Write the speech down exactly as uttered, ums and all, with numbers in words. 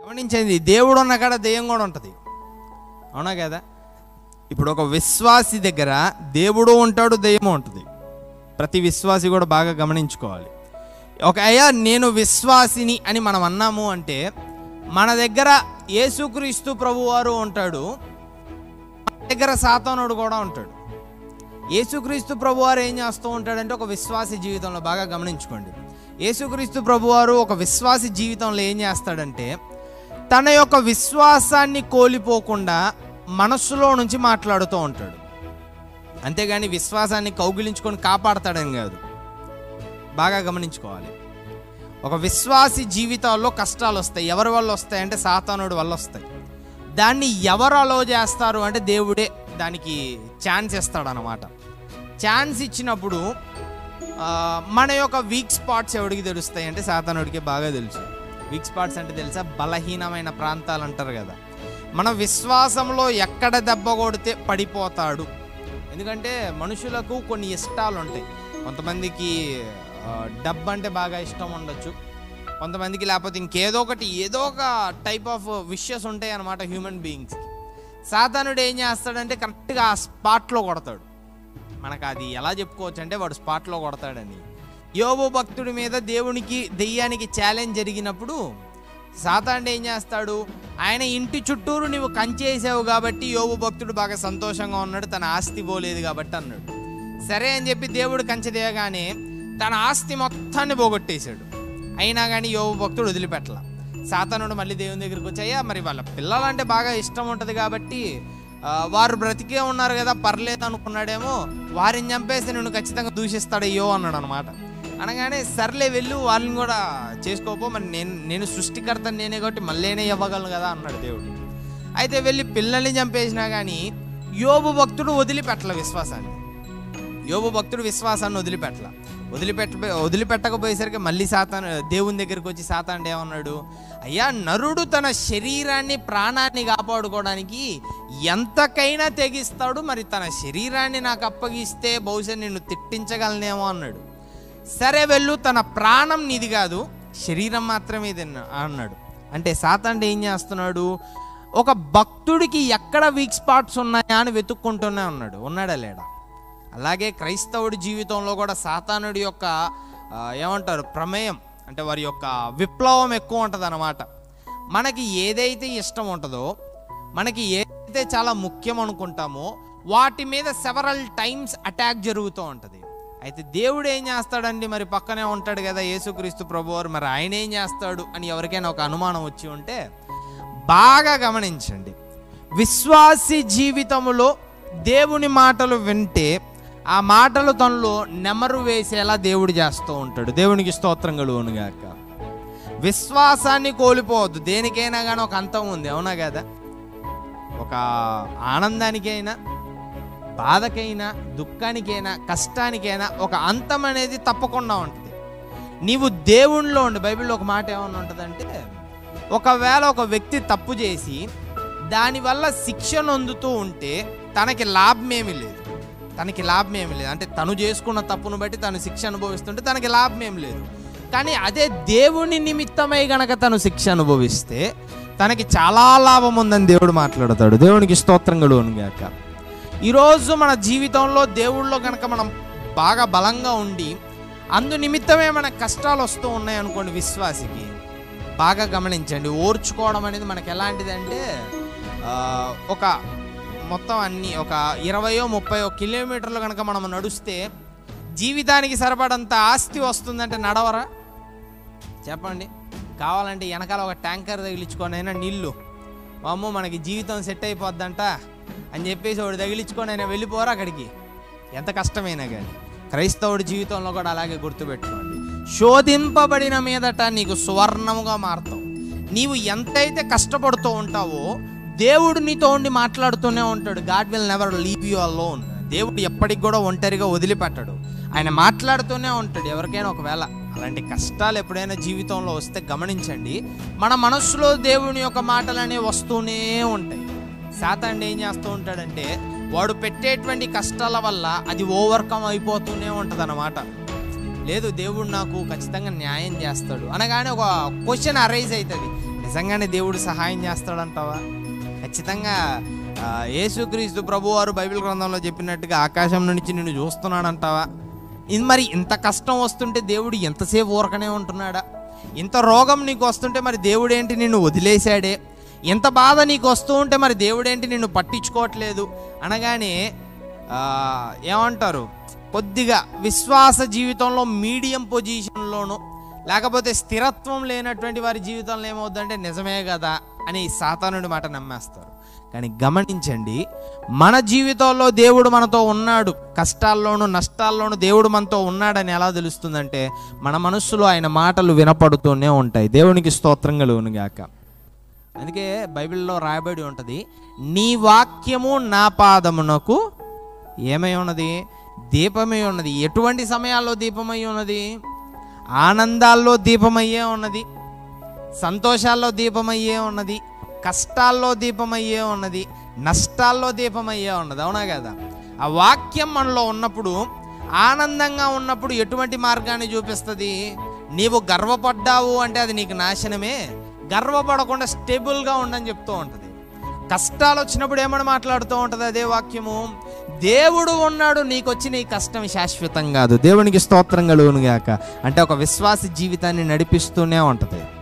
గమనించండి, దేవుడు ఉన్న కాడ దెయ్యం కూడా ఉంటుంది, అవునా కదా? ఇప్పుడు ఒక విశ్వాసి దగ్గర దేవుడు ఉంటాడు, దెయ్యము ఉంటుంది. ప్రతి విశ్వాసి కూడా బాగా గమనించుకోవాలి. ఒక అయ్యా నేను విశ్వాసిని అని మనం అన్నాము అంటే మన దగ్గర యేసుక్రీస్తు ప్రభువారు ఉంటాడు, మన దగ్గర సాతానుడు కూడా ఉంటాడు. యేసుక్రీస్తు ప్రభువారు ఏం చేస్తూ ఉంటాడంటే ఒక విశ్వాసి జీవితంలో బాగా గమనించుకోండి, యేసుక్రీస్తు ప్రభువారు ఒక విశ్వాసి జీవితంలో ఏం చేస్తాడంటే తన యొక్క విశ్వాసాన్ని కోల్పోకుండా మనస్సులో నుంచి మాట్లాడుతూ ఉంటాడు. అంతేగాని విశ్వాసాన్ని కౌగిలించుకొని కాపాడతాడని కాదు. బాగా గమనించుకోవాలి. ఒక విశ్వాసి జీవితాల్లో కష్టాలు వస్తాయి. ఎవరి వల్ల వస్తాయంటే సాతానుడి వల్ల వస్తాయి. దాన్ని ఎవరు అలో చేస్తారు అంటే దేవుడే దానికి ఛాన్స్ ఇస్తాడనమాట. ఛాన్స్ ఇచ్చినప్పుడు మన యొక్క వీక్ స్పాట్స్ ఎవడికి తెలుస్తాయి అంటే సాతానుడికి బాగా తెలుసు. వీక్ స్పాట్స్ అంటే తెలుసా? బలహీనమైన ప్రాంతాలు అంటారు కదా. మన విశ్వాసంలో ఎక్కడ దెబ్బ కొడితే పడిపోతాడు. ఎందుకంటే మనుషులకు కొన్ని ఇష్టాలు ఉంటాయి. కొంతమందికి డబ్బు అంటే బాగా ఇష్టం ఉండొచ్చు, కొంతమందికి లేకపోతే ఇంకేదో ఒకటి ఏదో ఒక టైప్ ఆఫ్ విషెస్ ఉంటాయి అన్నమాట హ్యూమన్ బీయింగ్స్కి. సాతానుడు ఏం చేస్తాడంటే కరెక్ట్గా ఆ స్పాట్లో కొడతాడు. మనకు అది ఎలా చెప్పుకోవచ్చు అంటే వాడు స్పాట్లో కొడతాడని. యోబు భక్తుడి మీద దేవునికి దెయ్యానికి ఛాలెంజ్ జరిగినప్పుడు సాతానుడు ఏం చేస్తాడు, ఆయన ఇంటి చుట్టూరు నువ్వు కంచేసావు కాబట్టి యోబు భక్తుడు బాగా సంతోషంగా ఉన్నాడు, తన ఆస్తి పోలేదు కాబట్టి అన్నాడు. సరే అని చెప్పి దేవుడు కంచె దిగగానే తన ఆస్తి మొత్తాన్ని పోగొట్టేశాడు. అయినా కానీ యోబు భక్తుడు వదిలిపెట్టల. సాతానుడు మళ్ళీ దేవుని దగ్గరికి వచ్చాయా, మరి వాళ్ళ పిల్లలంటే బాగా ఇష్టం ఉంటుంది కాబట్టి వారు బ్రతికే ఉన్నారు కదా పర్లేదు అనుకున్నాడేమో, వారిని చంపేస్తే నిన్ను ఖచ్చితంగా దూషిస్తాడయ్యో అన్నాడు అనమాట. అనగానే సర్లే వెళ్ళు వాళ్ళని కూడా చేసుకోపో, మరి నేను నేను సృష్టికర్త నేనే కాబట్టి మళ్ళీనే ఇవ్వగలను కదా అన్నాడు దేవుడు. అయితే వెళ్ళి పిల్లల్ని చంపేసినా కానీ యోబు భక్తుడు వదిలిపెట్టల విశ్వాసాన్ని. యోబు భక్తుడు విశ్వాసాన్ని వదిలిపెట్టల. వదిలిపెట్ట వదిలిపెట్టకపోయేసరికి మళ్ళీ సాతాను దేవుని దగ్గరికి వచ్చి సాతానుడు ఏమన్నాడు, అయ్యా నరుడు తన శరీరాన్ని ప్రాణాన్ని కాపాడుకోవడానికి ఎంతకైనా తెగిస్తాడు, మరి తన శరీరాన్ని నాకు అప్పగిస్తే బహుశా నిన్ను తిట్టించగలనేమో అన్నాడు. సరే వెళ్ళు, తన ప్రాణం నీది కాదు శరీరం మాత్రమే ఇది అన్నాడు. అంటే సాతానుడు ఏం చేస్తున్నాడు, ఒక భక్తుడికి ఎక్కడ వీక్ స్పాట్స్ ఉన్నాయా అని వెతుక్కుంటూనే ఉన్నాడు. ఉన్నాడా లేడా? అలాగే క్రైస్తవుడి జీవితంలో కూడా సాతానుడి యొక్క ఏమంటారు ప్రమేయం అంటే వారి యొక్క విప్లవం ఎక్కువ ఉంటుంది అన్నమాట. మనకి ఏదైతే ఇష్టం ఉంటుందో, మనకి ఏదైతే చాలా ముఖ్యం అనుకుంటామో వాటి మీద సెవరల్ టైమ్స్ అటాక్ జరుగుతూ ఉంటుంది. అయితే దేవుడు ఏం చేస్తాడండి, మరి పక్కనే ఉంటాడు కదా యేసుక్రీస్తు ప్రభువారు, మరి ఆయన ఏం చేస్తాడు అని ఎవరికైనా ఒక అనుమానం వచ్చి ఉంటే బాగా గమనించండి. విశ్వాసి జీవితంలో దేవుని మాటలు వింటే ఆ మాటలు తనలో నెమరు వేసేలా దేవుడు చేస్తూ ఉంటాడు. దేవునికి స్తోత్రం కలుగును గాక. విశ్వాసాన్ని కోల్పోవద్దు. దేనికైనా కానీ ఒక అంతం ఉంది, అవునా కదా? ఒక ఆనందానికైనా, బాధకైనా, దుఃఖానికైనా, కష్టానికైనా ఒక అంతం అనేది తప్పకుండా ఉంటుంది. నీవు దేవునిలో ఉండి, బైబిల్లో ఒక మాట ఏమన్నా ఉంటుందంటే, ఒకవేళ ఒక వ్యక్తి తప్పు చేసి దానివల్ల శిక్షను అందుతూ ఉంటే తనకి లాభమేమీ లేదు. తనకి లాభం ఏమి లేదు అంటే తను చేసుకున్న తప్పును బట్టి తను శిక్ష అనుభవిస్తుంటే తనకి లాభం ఏం లేదు. కానీ అదే దేవుని నిమిత్తమై గనక తను శిక్ష అనుభవిస్తే తనకి చాలా లాభం ఉందని దేవుడు మాట్లాడతాడు. దేవునికి స్తోత్రం కలుగును గాక. ఈరోజు మన జీవితంలో దేవుళ్ళో కనుక మనం బాగా బలంగా ఉండి అందు నిమిత్తమే మన కష్టాలు వస్తూ ఉన్నాయి అనుకోండి, విశ్వాసికి బాగా గమనించండి. ఓర్చుకోవడం అనేది మనకి ఎలాంటిది అంటే ఒక మొత్తం అన్ని ఒక ఇరవయో ముప్పయో కిలోమీటర్లు కనుక మనం నడుస్తే జీవితానికి సరిపడంత ఆస్తి వస్తుందంటే నడవరా చెప్పండి? కావాలంటే వెనకాల ఒక ట్యాంకర్ తగిలించుకొని అయినా నీళ్ళు, అమ్మో మనకి జీవితం సెట్ అయిపోద్దంట అని చెప్పేసి వాడు తగిలించుకొని అయినా వెళ్ళిపోరా అక్కడికి, ఎంత కష్టమైనా కానీ. క్రైస్తవుడి జీవితంలో కూడా అలాగే గుర్తుపెట్టుకోండి. శోధింపబడిన మీదట నీకు సువర్ణముగా మారుతావు. నీవు ఎంతైతే కష్టపడుతూ ఉంటావో దేవుడు నీతో ఉండి మాట్లాడుతూనే ఉంటాడు. God will never leave you alone. దేవుడు ఎప్పటికి కూడా ఒంటరిగా వదిలిపెట్టడు, ఆయన మాట్లాడుతూనే ఉంటాడు. ఎవరికైనా ఒకవేళ అలాంటి కష్టాలు ఎప్పుడైనా జీవితంలో వస్తే గమనించండి, మన మనస్సులో దేవుని యొక్క మాటలు అనేవి వస్తూనే ఉంటాయి. సాతానుడు ఏం చేస్తూ ఉంటాడంటే వాడు పెట్టేటువంటి కష్టాల వల్ల అది ఓవర్కమ్ అయిపోతూనే ఉంటుంది అన్నమాట. లేదు దేవుడు నాకు ఖచ్చితంగా న్యాయం చేస్తాడు అనగానే ఒక క్వశ్చన్ అరైజ్ అవుతుంది, నిజంగానే దేవుడు సహాయం చేస్తాడంటావా? ఖచ్చితంగా యేసుక్రీస్తు ప్రభు వారు బైబిల్ గ్రంథంలో చెప్పినట్టుగా ఆకాశం నుంచి నిన్ను చూస్తున్నాడంటావా? ఇది మరి ఇంత కష్టం వస్తుంటే దేవుడు ఎంతసేపు ఊరకనే ఉంటున్నాడా? ఇంత రోగం నీకు వస్తుంటే మరి దేవుడేంటి నిన్ను వదిలేశాడే? ఇంత బాధ నీకు వస్తూ ఉంటే మరి దేవుడేంటి నిన్ను పట్టించుకోవట్లేదు అనగానే ఏమంటారు, కొద్దిగా విశ్వాస జీవితంలో మీడియం పొజిషన్లోను లేకపోతే స్థిరత్వం లేనటువంటి వారి జీవితంలో ఏమవుద్దంటే నిజమే కదా అని సాతానుడి మాట నమ్మేస్తారు. కానీ గమనించండి, మన జీవితంలో దేవుడు మనతో ఉన్నాడు, కష్టాల్లోనూ నష్టాల్లోనూ దేవుడు మనతో ఉన్నాడని ఎలా తెలుస్తుందంటే మన మనస్సులో ఆయన మాటలు వినపడుతూనే ఉంటాయి. దేవునికి స్తోత్రం కలుగును గాక. అందుకే బైబిల్లో రాయబడి ఉంటుంది, నీ వాక్యము నా పాదమునకు ఏమై ఉన్నది? దీపమై ఉన్నది. ఎటువంటి సమయాల్లో దీపమై ఉన్నది? ఆనందాల్లో దీపమయ్యే ఉన్నది, సంతోషాల్లో దీపమయ్యే ఉన్నది, కష్టాల్లో దీపమయ్యే ఉన్నది, నష్టాల్లో దీపమయ్యే ఉన్నది. అవునా కదా? ఆ వాక్యం మనలో ఉన్నప్పుడు, ఆనందంగా ఉన్నప్పుడు ఎటువంటి మార్గాన్ని చూపిస్తుంది? నీవు గర్వపడ్డావు అంటే అది నీకు నాశనమే. గర్వపడకుండా స్టేబుల్గా ఉండని చెప్తూ ఉంటుంది. కష్టాలు వచ్చినప్పుడు ఏమని మాట్లాడుతూ ఉంటుంది అదే వాక్యము? దేవుడు ఉన్నాడు, నీకు వచ్చిన ఈ కష్టం శాశ్వతం కాదు. దేవునికి స్తోత్రం కలుగును గాక. అంటే ఒక విశ్వాస జీవితాన్ని నడిపిస్తూనే ఉంటుంది.